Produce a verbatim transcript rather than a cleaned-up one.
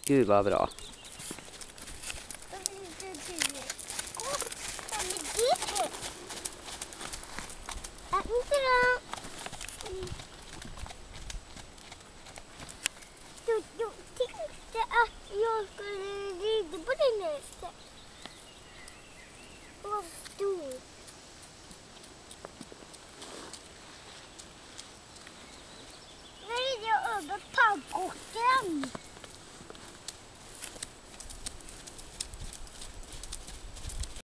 Gud vad bra. Du tänkte att jag skulle rida på den hästen. Vad stor. Nu rider jag över pannkocken.